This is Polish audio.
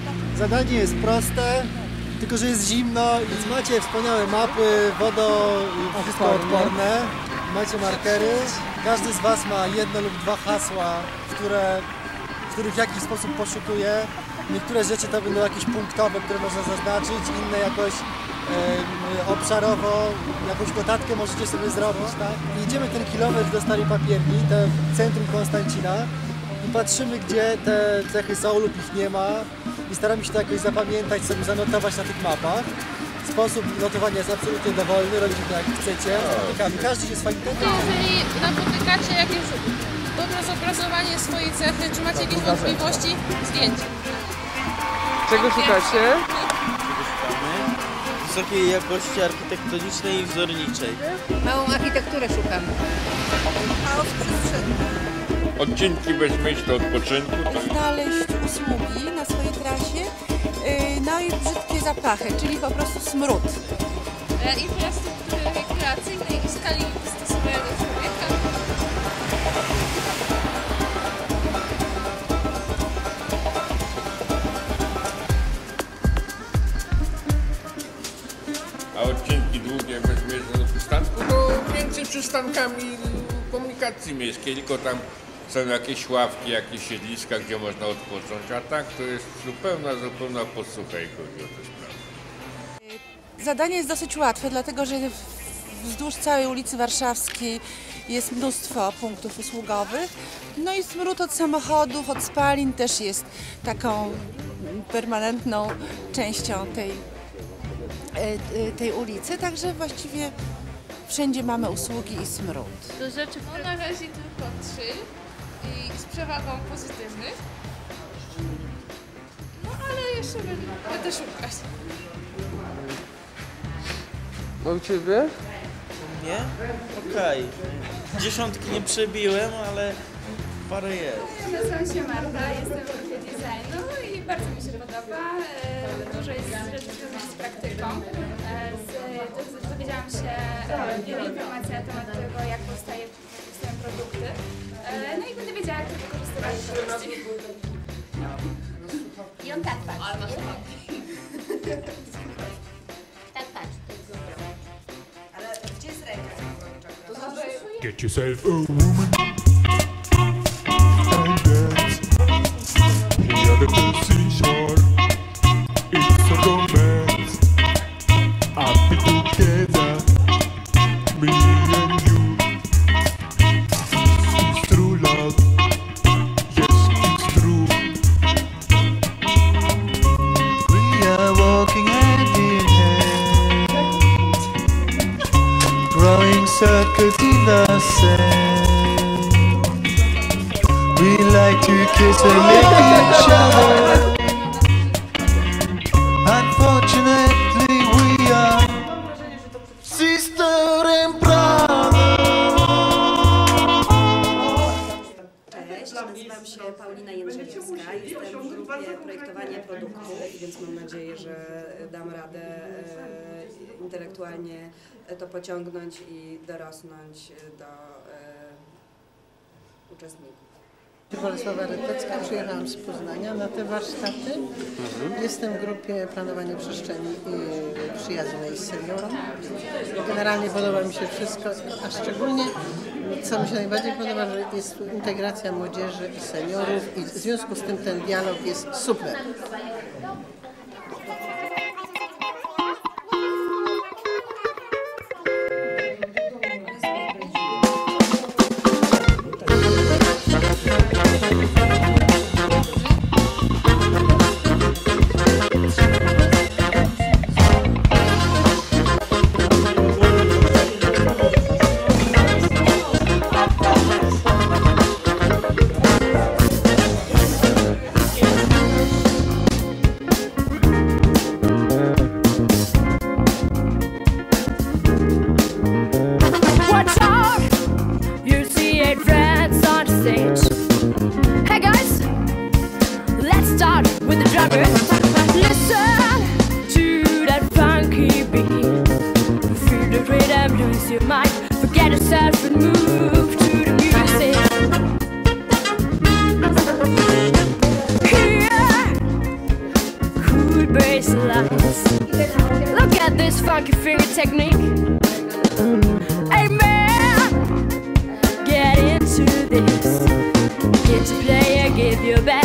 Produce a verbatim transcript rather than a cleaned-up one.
Zadanie jest proste, tylko że jest zimno, więc macie wspaniałe mapy, wodo i wszystko odporne. Macie markery. Każdy z Was ma jedno lub dwa hasła, które, w których w jakiś sposób poszukuje. Niektóre rzeczy to będą jakieś punktowe, które można zaznaczyć, inne jakoś e, obszarowo, jakąś notatkę możecie sobie zrobić, tak? I idziemy ten kilometr do Starej Papierni, to centrum Konstancina, i patrzymy, gdzie te cechy są lub ich nie ma, i staramy się to jakoś zapamiętać, sobie zanotować na tych mapach. Sposób notowania jest absolutnie dowolny, robicie to jak chcecie. Każdy się swoim tekstem. Jeżeli napotykacie jakieś dobre zobrazowanie swojej cechy, czy macie jakieś wątpliwości, zdjęcie. Czego szukacie? Wysokiej jakości architektonicznej i wzorniczej. Małą architekturę szukam. Chaos przestrzeni. Odcinki bez myśli odpoczynku. Znaleźć usługi na swojej trasie, no i brzydkie zapachy, czyli po prostu smród. Infrastruktury rekreacyjnej i skali stosowanej do człowieka. A odcinki długie bez myśli przystanku, no między przystankami komunikacji miejskiej, tylko tam są jakieś ławki, jakieś siedliska, gdzie można odpocząć, a tak to jest zupełna, zupełna posłucha, jeśli chodzi o te sprawy. Zadanie jest dosyć łatwe, dlatego że wzdłuż całej ulicy Warszawskiej jest mnóstwo punktów usługowych. No i smród od samochodów, od spalin też jest taką permanentną częścią tej, tej ulicy, także właściwie wszędzie mamy usługi i smród. Do rzeczy no, na razie tylko trzy i z przewagą pozytywnych. No ale jeszcze będę, będę szukać. A u Ciebie? Nie? Okej. Okay. Dziesiątki nie przebiłem, ale parę jest. Nazywam się Marta, jestem w grupie designu i bardzo mi się podoba. Dużo jest rzeczy związanych z praktyką. Z, dowiedziałam się wiele informacji na temat tego, jak powstaje, powstają produkty. No i będę wiedziała, jak to wykorzystywać w produkcji. I on tak patrzy. Tak patrzy. Ale gdzie jest ręka? To znaczy... Get yourself a woman and dance. The other to seashore. It's a romance. Happy together, me and you. It's true love. Yes, it's true. We are walking hand in hand, growing circles in the sand. We like to kiss and lick each other. Unfortunately we are sister and brother. Cześć, nazywam się Paulina Jędrzejewska, jestem w grupie projektowania produktu, więc mam nadzieję, że dam radę e, intelektualnie to pociągnąć i dorosnąć do e, uczestników. Bolesława Rytecka, przyjechałam z Poznania na te warsztaty. Mhm. Jestem w grupie planowania przestrzeni i przyjaznej z seniorom. Generalnie podoba mi się wszystko, a szczególnie, co mi się najbardziej podoba, że jest integracja młodzieży i seniorów i w związku z tym ten dialog jest super. realize. Look at this funky finger technique. Hey man, get into this. Get to play and give your best.